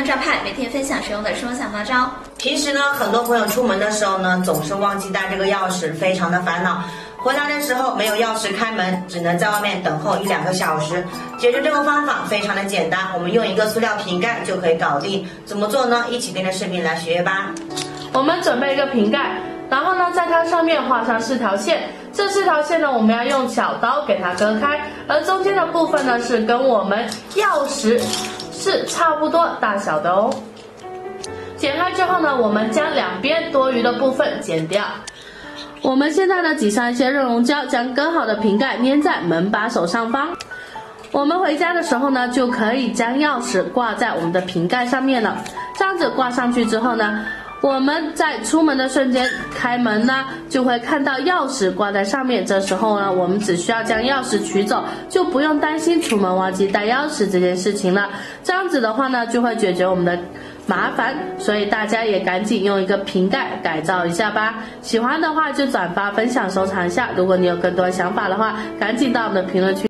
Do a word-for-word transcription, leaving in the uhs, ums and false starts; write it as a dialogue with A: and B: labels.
A: 的赵派每天分享实用的收享大招。
B: 平时呢，很多朋友出门的时候呢，总是忘记带这个钥匙，非常的烦恼。回来的时候没有钥匙开门，只能在外面等候一两个小时。解决这个方法非常的简单，我们用一个塑料瓶盖就可以搞定。怎么做呢？一起跟着视频来学吧。
C: 我们准备一个瓶盖，然后呢，在它上面画上四条线。这四条线呢，我们要用小刀给它割开，而中间的部分呢，是跟我们钥匙是差不多大小的哦。剪开之后呢，我们将两边多余的部分剪掉。我们现在呢，挤上一些热熔胶，将割好的瓶盖粘在门把手上方。我们回家的时候呢，就可以将钥匙挂在我们的瓶盖上面了。这样子挂上去之后呢，我们在出门的瞬间开门呢，就会看到钥匙挂在上面。这时候呢，我们只需要将钥匙取走，就不用担心出门忘记带钥匙这件事情了。这样子的话呢，就会解决我们的麻烦。所以大家也赶紧用一个瓶盖改造一下吧。喜欢的话就转发分享收藏一下。如果你有更多想法的话，赶紧到我们的评论区